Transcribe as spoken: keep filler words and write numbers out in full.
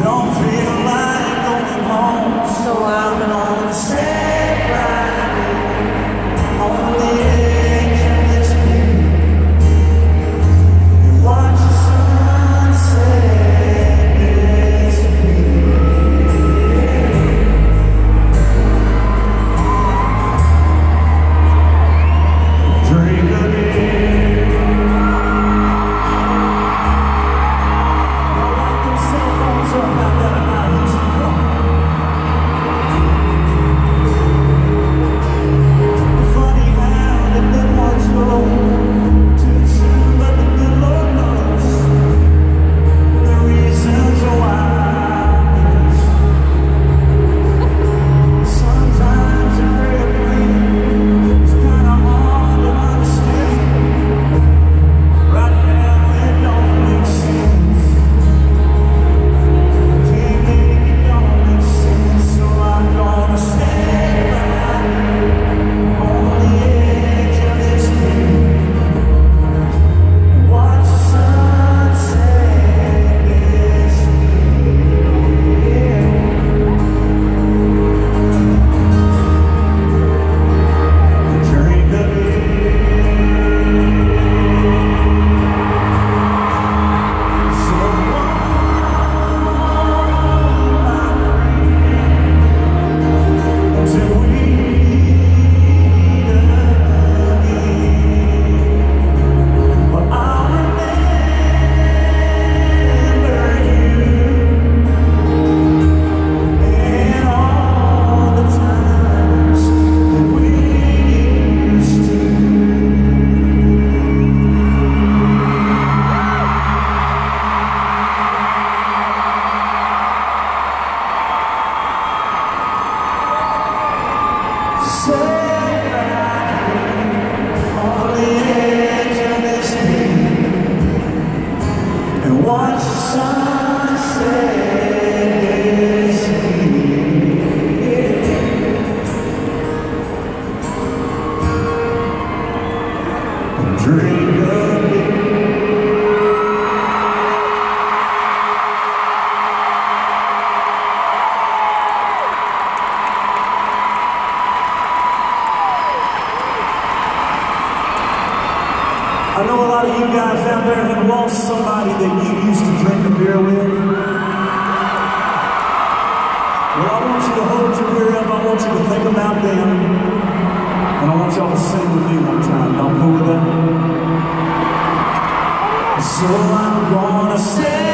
don't feel like going home, so I'm gonna stay right here on the edge of this beat and watch the sunset disappear. Drink of beer. Watch the sunset disappear. Drink of I know a lot of you guys out there have lost somebody that you used to drink a beer with. Well, I want you to hold your beer up. I want you to think about them. And I want y'all to sing with me one time. Y'all cool with that? So I'm gonna say